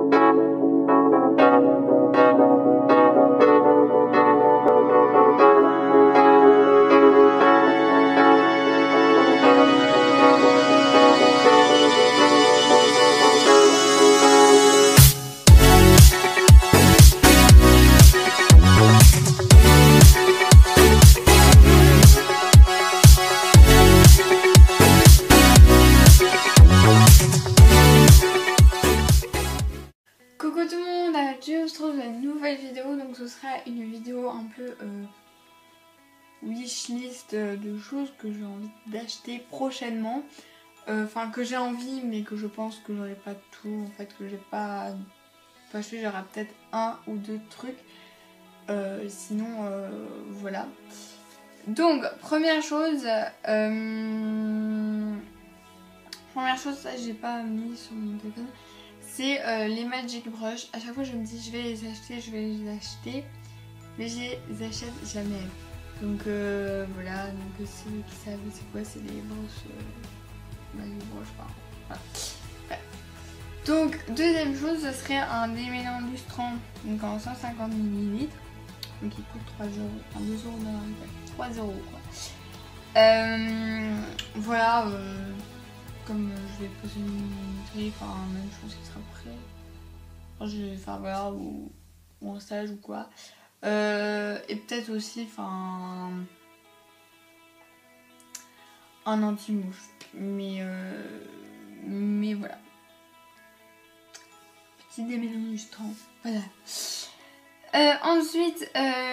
Coucou tout le monde, aujourd'hui on se retrouve dans une nouvelle vidéo, donc ce sera une vidéo un peu wishlist de choses que j'ai envie d'acheter prochainement. Enfin que j'ai envie mais que je pense que j'aurai pas tout, en fait que j'ai pas acheté, j'aurai peut-être un ou deux trucs, sinon voilà. Donc première chose, ça j'ai pas mis sur mon téléphone. C'est les Magic Brush. À chaque fois je me dis je vais les acheter, mais je les achète jamais. Donc voilà, donc ceux qui savent c'est quoi, c'est les brushes Magic Brush, voilà. Ouais. Donc deuxième chose, ce serait un démêlant lustrant, donc en 150 ml, donc il coûte 3 euros, enfin 2 euros dans la 3 euros quoi. Voilà. Comme je vais poser une grille, enfin même chose qui sera prêt. Enfin voilà, ou en stage ou quoi. Et peut-être aussi, enfin, un anti-mouche. Mais voilà. Petit démêlant lustrant. Voilà. Ensuite,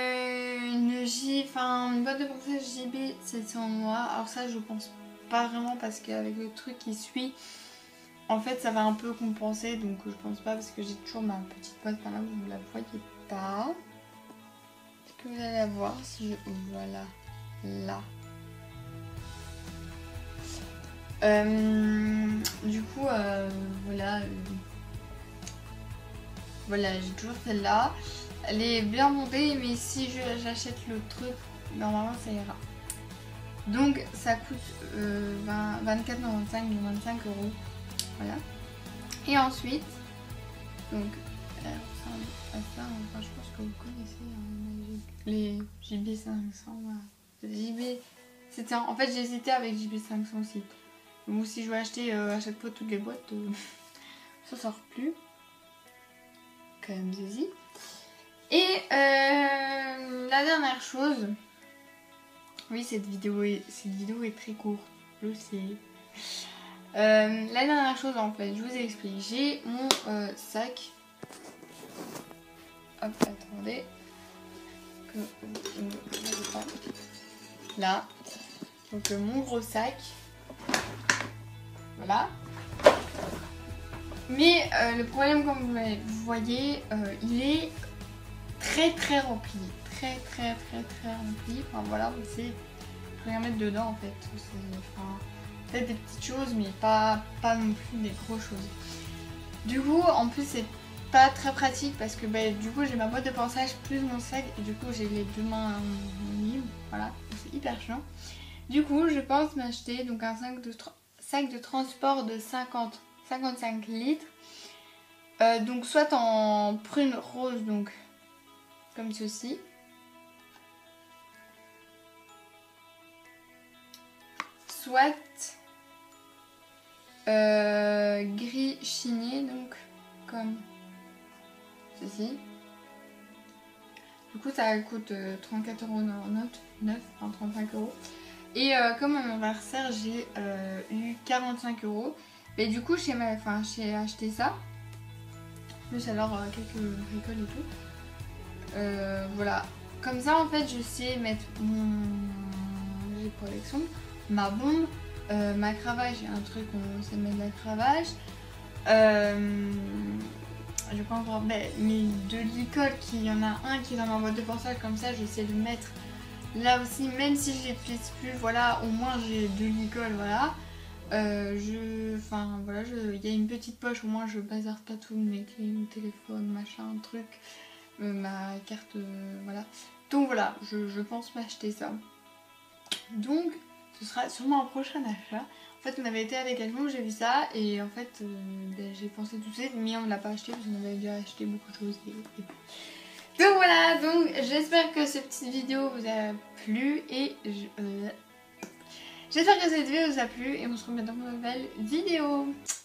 une boîte de brossage JB 700 noix. Alors ça, je pense pas vraiment parce qu'avec le truc qui suit, en fait, ça va un peu compenser. Donc je pense pas parce que j'ai toujours ma petite boîte par là, vous ne la voyez pas. Est-ce que vous allez la voir si je... Voilà, là. Du coup, voilà. Voilà, j'ai toujours celle-là. Elle est bien montée, mais si j'achète le truc, normalement ça ira. Donc ça coûte 24,95, donc 25 euros. Voilà. Et ensuite, donc, ça ressemble à ça. Enfin, je pense que vous connaissez les JB500. Voilà. JB, c'était en fait j'hésitais avec JB500 aussi. Donc si je veux acheter à chaque fois toutes les boîtes, ça sort plus. Quand même zizi. Et la dernière chose, oui cette vidéo est très courte, je sais. La dernière chose en fait, je vous explique, j'ai mon sac. Hop, attendez. Là. Donc mon gros sac. Voilà. Mais le problème, comme vous voyez, il est très rempli. Très rempli. Enfin voilà, je peux rien mettre dedans en fait. Peut-être des petites choses, mais pas non plus des grosses choses. Du coup, en plus, c'est pas très pratique parce que du coup, j'ai ma boîte de pensage plus mon sac. Et du coup, j'ai les deux mains libres. Voilà, c'est hyper chiant. Du coup, je pense m'acheter donc un sac de transport de 55 litres. Donc soit en prune rose, donc comme ceci. Soit gris chiné, donc comme ceci. Du coup ça coûte 34,99 €, enfin 35 €. Et comme mon anniversaire j'ai eu 45 €. Mais du coup j'ai acheté ça. Plus alors quelques bricoles et tout. Voilà. Comme ça en fait je sais mettre mon objet de protection, ma bombe, ma cravache, j'ai un truc où on sait mettre la cravache. Je pense encore mes deux licoles, il y en a un qui est dans ma boîte de pensage, comme ça je sais le mettre là aussi, même si je l'utilise plus, voilà, au moins j'ai deux licoles, voilà. Voilà, il y a une petite poche, au moins je bazarde pas tout, mes clés, mon téléphone, machin, truc, ma carte, voilà. Donc voilà, je pense m'acheter ça. Donc ce sera sûrement un prochain achat. En fait on avait été avec Almou, j'ai vu ça et en fait j'ai pensé tout de suite mais on l'a pas acheté parce qu'on avait déjà acheté beaucoup de choses et... Donc voilà, donc j'espère que cette petite vidéo vous a plu et j'espère que cette vidéo vous a plu et on se remet dans une nouvelle vidéo.